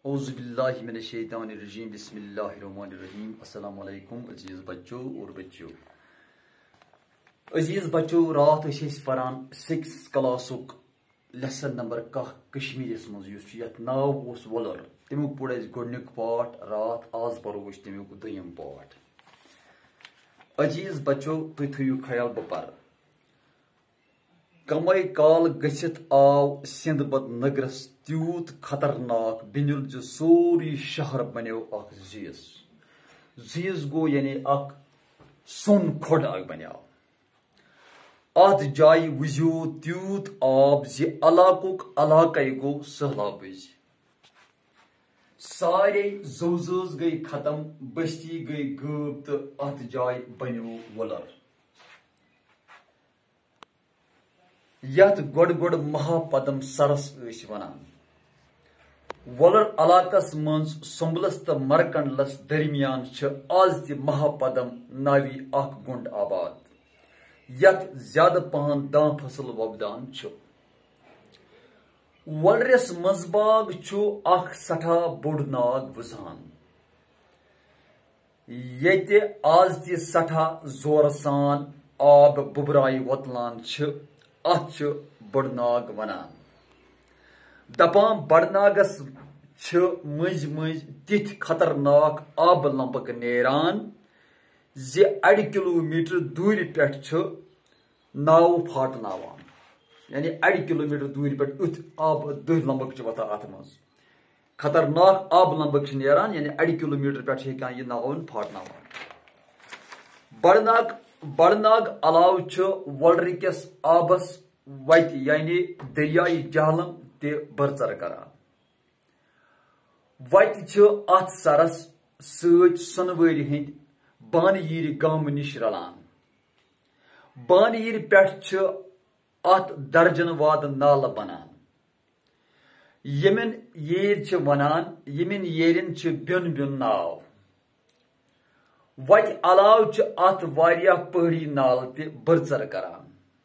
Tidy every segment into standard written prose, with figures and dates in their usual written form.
اعوذ باللہ من الشیطان الرجیم بسم اللہ الرحمن الرحیم السلام علیکم عزیز بچوں اور بچیوں. عزیز بچوں رات فران 6 کلاسک لیسن نمبر 1 کشمیریس مز یت ناو اوس ولر تمیک پور اس گۄڈنیُک پاٹ رات آز پرو تمیک دویم پاٹ. عزیز بچوں تُہۍ تھٲیِو خیال بہٕ پرٕ. کمے کال گژھِتھ آو سندھ بد نگرس تیوت خطرناک بنیُل زِ سورُے شہر بنیو اکھ زیٖز. زیٖز گوٚو یعنی اکھ سون کھۄڈ اکھ بنیو. اتھ جایہِ وُزیو تیوت آب زِ علاقُک علاقے گوٚو سہلابٕزۍ. سارے زو زٲژ گٔیہِ ختم، بستی گٔیہِ غٲب تہٕ اتھ جایہِ بنیو وُلر یتھ گۄڈٕ مہاپدم سرس ٲسۍ ونان. وولر علاقس منٛز سمبلس تہٕ مرکنڈلس درمیان چھِ آز تہِ مہاپدم ناوی اکھ گُنٛڈ آباد یتھ زیادٕ پہن دان فصل وۄپدان چھُ. وولرس منٛزباگ چھُ اکھ سٹھاہ بوٚڑ ناگ وٕزان ییٚتہِ آز تہِ سٹھاہ زورٕ سان آب بُبرایہِ وۄتلان چھِ. اتھ چھِ بٔڑ ناگ ونان. دپان بڑناگس چھِ مٔنٛزۍ مٔنٛزۍ تِتھۍ خطرناک آبہٕ لمبکھ نیران زِ 1.5 کلوٗمیٹر دوٗرِ پٮ۪ٹھ چھُ ناوٕ پھاٹناوان. یعنی 1.5 کلوٗمیٹر دوٗرِ پٮ۪ٹھ یُتھ آبہٕ دٔہۍ لمبکھ چھِ وۄتھان اتھ منٛز. خطرناک آبہٕ لمبکھ چھِ نیران یعنی 1.5 کلوٗمیٹر پٮ۪ٹھ چھِ ہٮ۪کان یہِ ناوَن پھاٹناوان. بڑناگ علاوٕ چھُ وولرٕکِس آبس وتہِ یعنی دریایہِ جہلم تہِ بٔرژر کران. وتہِ چھِ اتھ سرس سۭتۍ سۄنوٲرۍ ہٕنٛدۍ بانہٕ ییٖرِ گامہٕ نِش رلان. بانہٕ ییٖرِ پٮ۪ٹھ چھِ اتھ درجن وادٕ نالہٕ بنان. یمن ییٚرۍ چھِ ونان یمن ییٚرٮ۪ن چھِ بیوٚن بیوٚن ناو. وتہِ علاوٕ چھِ اتھ واریاہ پہٲڑی نالہٕ تہِ بٔرژر کران.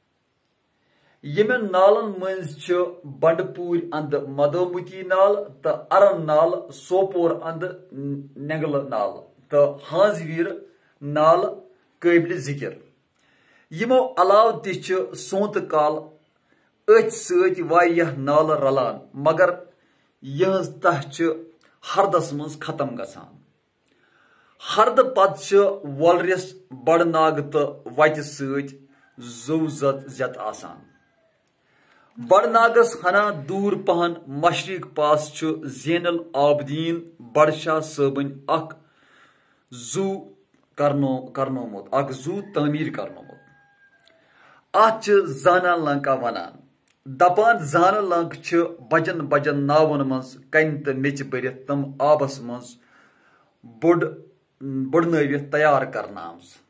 یمن نالن منٛز چھِ بنڈپوٗرۍ اندٕ مدھومتی نالہٕ تہٕ ارن نالہٕ، سوپور اندٕ نینگلہٕ نالہٕ تہٕ ہانٛز ویٖرٕ نالہٕ قٲبلِ ذکر. یمو علاوٕ تہِ چھِ سونتہٕ کال أتھۍ سۭتۍ واریاہ نالہٕ رلان مگر یہنٛز تہہ چھِ ہردس منٛز ختم گژھان. ہردٕ پتہٕ چھِ وولرِس بڑناگہٕ تہٕ وتہِ سۭتۍ زو زت آسان. بڑناگس ہنا دوٗر پہن مشرق پاس چھُ زین العابدیٖن بڑشاہ صٲبن اکھ زو تعمیٖر کرنومُت. اتھ چھِ زانا لنکا ونان. دپان زانہٕ لنک چھِ بجن بجن ناون منٛز کنہِ تہٕ میٚژِ بٔرِتھ تِم آبس منٛز بُڑنٲوِتھ تیار کرنہٕ آمژٕ.